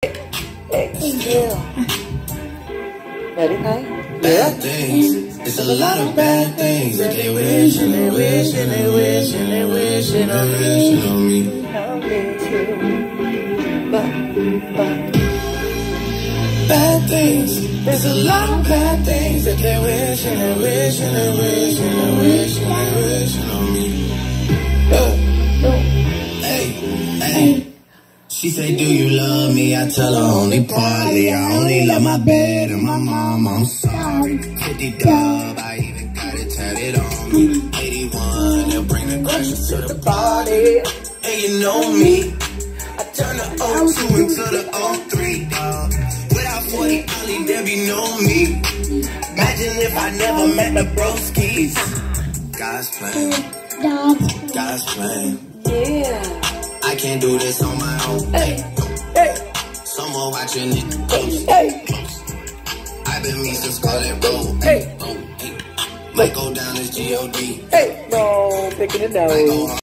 Yeah. Ready, Kai? Bad things. It's a lot of bad things that they wish and they wish and they wish and they wish and they wish on me. Bad things. There's a lot of bad things that they wish and they wish and they wish and they wish and they wish on me. Hey, hey. She say, do you love me? I tell her only partly. I only love my bed and my mom. I'm sorry. 50 dub, I even got it tatted on me. 81, they'll bring the crashes to the party. And you know me, I turn the 02 into the 03, dog. Without 40 only, there be no me. Imagine if I never met the broskies. God's plan. God's plan. Yeah. I can't do this on my own. Hey, hey. Someone watching it close. Hey. I've been me since Scarlet Road. Hey. Might go down as G.O.D. Hey. No, picking it down.